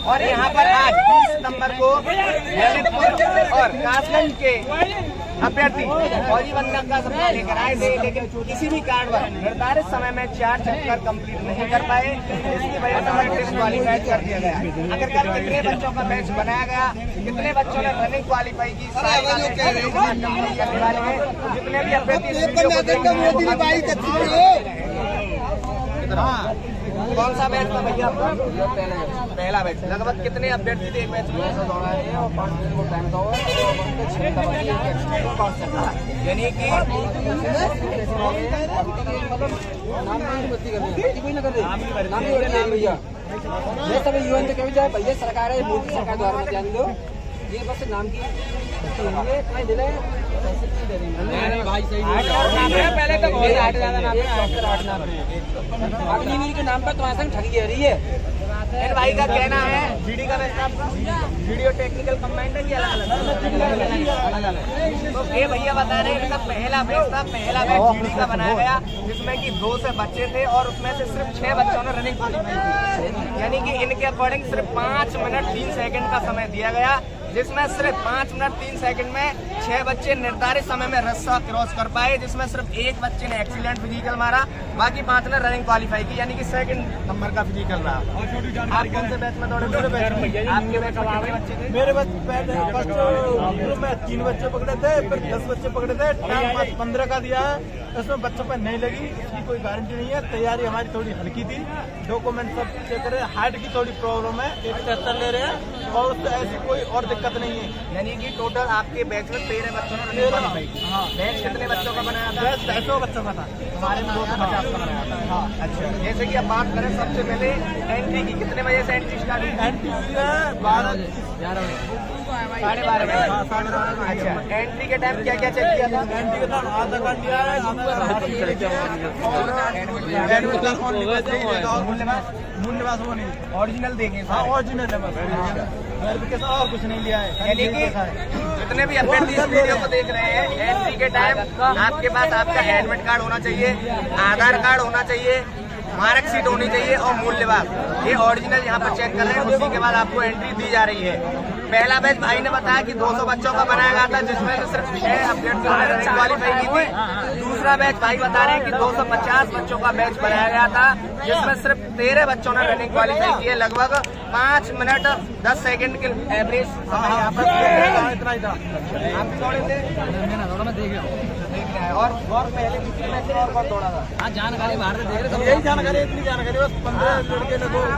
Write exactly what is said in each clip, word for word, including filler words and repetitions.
और यहाँ पर आज बीस सितम्बर को ललितपुर और कासगंज के अभ्यर्थी फौजी बनने का सपना लेकर आए थे, लेकिन किसी भी कारणवश निर्धारित समय में चार चक्कर कंप्लीट नहीं कर पाए, इसकी वजह से हमें डिस्क्वालीफाइड कर दिया गया। अगर कल कितने बच्चों का बैच बनाया गया, कितने बच्चों ने रनिंग क्वालिफाई की, करने वाले हैं जितने भी अभ्यर्थी। कौन सा बैच था भैया आपका? पहला बैच। लगभग कितने अभ्यर्थी थे एक बैच में? यानी कि भैया भैया सरकार है, मोदी सरकार द्वारा ध्यान दो, ये बस नाम की भाई सही पहले तो बहुत आठ ज्यादा नाम है के नाम पर तुम्हारे संग ठगी दे रही है। इन भाई का कहना है जीडी का बैच आपका वीडियो टेक्निकल कम्बाइंड है कि अलग अलग? तो ये भैया बता रहे हैं इनका पहला बैच था, पहला बैच जीडी का बनाया गया जिसमें कि दो से बच्चे थे और उसमें से सिर्फ छह बच्चों ने रनिंग क्वालिफाई की, यानी कि इनके अकॉर्डिंग सिर्फ पाँच मिनट तीन सेकंड का समय दिया गया, जिसमें सिर्फ पाँच मिनट तीन सेकंड में छह बच्चे निर्धारित समय में रस्सा क्रॉस कर पाए, जिसमें सिर्फ एक बच्चे ने एक्सीलेंट फिजिकल मारा, बाकी पांच ने रनिंग क्वालिफाई की, यानी कि सेकंड नंबर का फिजिकल रहा। आप कौन से बैच में दौड़े? मेरे बैच में। आपके बैच में कितने बच्चे थे? मेरे बैच में तीन बच्चे पकड़े थे, फिर दस बच्चे पकड़े थे, टाइम पंद्रह का दिया है, इसमें बच्चों पर नहीं लगी, इसकी कोई गारंटी नहीं है। तैयारी हमारी थोड़ी हल्की थी, डॉक्यूमेंट सब चेक करे, हार्ट की थोड़ी प्रॉब्लम है, एक सत्तर ले रहे हैं और उससे ऐसी कोई और दिक्कत नहीं है। यानी कि टोटल आपके बैच में तेरह बच्चों ने रनिंग क्वालिफाई की। बैच कितने बच्चों का बनाया था? बैच ढाई सौ बच्चों का था, हमारे में दो सौ पचास का बनाया था। हाँ अच्छा, जैसे कि अब बात करें सबसे पहले एंट्री की, कितने बजे से एंट्री स्टार्ट हुई? एंट्री हुई है बारह ग्यारह बजे साढ़े बारह बजे साढ़े बारह। अच्छा, एंट्री के टाइम क्या क्या चेक किया था? एंट्री के टाइम आधार कार्ड दिया है, मूल्यवास वो नहीं, ओरिजिनल देंगे। हाँ ओरिजिनल है बस, वेरिफिकेशन और कुछ नहीं लिया है। यानी कि जितने भी अभ्यर्थी इस वीडियो को देख रहे हैं, एंट्री के टाइम आपके पास आपका एडमिट कार्ड होना चाहिए, आधार कार्ड होना चाहिए, मार्कशीट होनी चाहिए और मूल्यवास, ये ओरिजिनल यहाँ पर चेक कर रहे हैं, उसी के बाद आपको एंट्री दी जा रही है। पहला बैच भाई ने बताया कि दो सौ बच्चों का बनाया गया था, जिसमें से सिर्फ छह अभ्यर्थियों ने रनिंग क्वालिफाई की थी। दूसरा बैच भाई बता रहे हैं कि दो सौ पचास बच्चों का बैच बनाया गया था, जिसमें सिर्फ तेरह बच्चों ने रनिंग क्वालिफाई की है। लगभग पाँच मिनट दस सेकंड के एवरेज समय यहाँ पर इतना ही था। आप दौड़े थे? देख रहे हैं। और और पहले में से और कौन दौड़ा था? हाँ जानकारी बाहर से देख रहे, यही जानकारी, इतनी जानकारी बस पंद्रह लड़के ने दो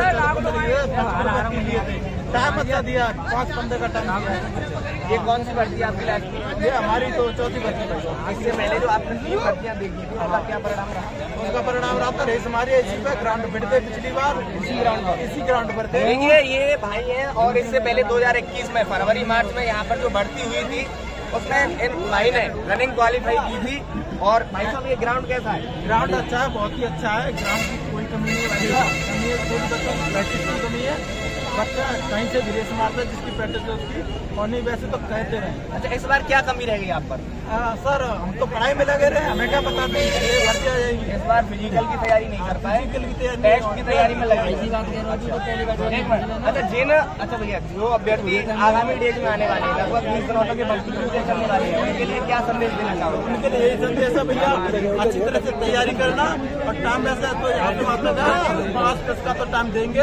टाइम अच्छा दिया, पाँच पंद्रह का टाइम दिया। ये कौन सी भर्ती आपकी लाइफ की? ये हमारी तो चौथी भर्ती है। इससे पहले जो आपने तीन भर्तियाँ देखी थी, उसका क्या परिणाम रहा? उसका परिणाम रहा था रेस हमारी इसी पे ग्राउंड पर थे, पिछली बार इसी ग्राउंड पर इसी ग्राउंड पर थे। देखिए ये भाई हैं, और इससे पहले दो हजार इक्कीस में फरवरी मार्च में यहाँ पर जो भर्ती हुई थी, उसमें इन भाई ने रनिंग क्वालिफाई की थी। और भाई साहब ये ग्राउंड कैसा है? ग्राउंड अच्छा है, बहुत ही अच्छा है, ग्राउंड की कोई कमी नहीं है, कमी है कोई बच्चों की प्रैक्टिस की कमी है, बच्चा कहीं से भी रेस मारता है जिसकी प्रैक्टिस है उसकी, और नहीं वैसे तो कहते रहे। अच्छा इस बार क्या कमी रहेगी आप पर? आ, सर हम तो पढ़ाई में लगे रहे, हमें क्या पता था ये भर्ती आ जाएगी। इस बार फिजिकल की तैयारी नहीं कर पाए, फिजिकल की तैयारी, टेस्ट की तैयारी में लगे। अच्छा जिन अच्छा भैया जो अभ्यर्थी आगामी डेट में आने वाले हैं, लगभग बीस दिनों तक भर्ती करने वाले हैं, उनके लिए क्या संदेश देना चाहोगे? उनके लिए यही संदेश है भैया, अच्छी तरह से तैयारी करना, और टाइम वैसे तो यहाँ पे पाँच दस का तो टाइम देंगे,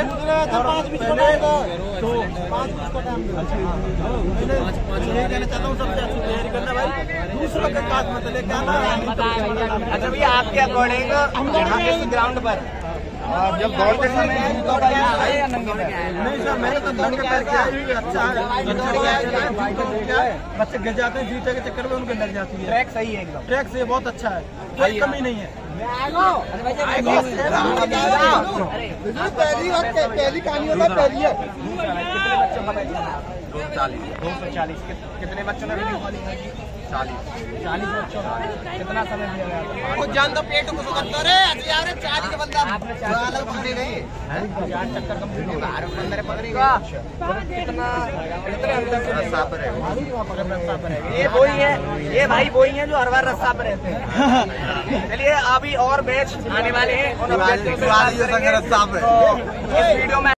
तो पाँच मिनट का टाइम यही कहना चाहता हूँ, सबसे अच्छी तैयारी करना भाई, दूसरों के पास मत लेके आना। अच्छा भैया आपके अकॉर्डिंग यहाँ के ग्राउंड पर जब दौड़ते समय नहीं सर मैंने तो दौड़ के पैर किया अच्छा है, बच्चे गिर जाते हैं जूते के चक्कर में, उनके लग जाती है। ट्रैक सही है एकदम, ट्रैक से बहुत अच्छा है, कोई कमी नहीं है। पहली पहली कहानी होता पहली है। कितने बच्चों का बैच? दो सौ चालीस दो सौ चालीस कितने बच्चों ने रनिंग क्वालिफाई की? चालीस चालीस बच्चों का कितना समय दिया गया? कुछ जानता पेट को करता रहे चालीस के बंदा आपने चार पकड़े गए, चार चक्कर कंप्लीट होगा, अंदर पकड़ेगा कितना कितने अंदर रस्सा पर है? ये वही है, ये भाई वही है जो हर बार रस्सा पर रहते हैं। चलिए अभी और बैच आने वाले हैं, उन अभ्यर्थियों से बात करेंगे। इस वीडियो में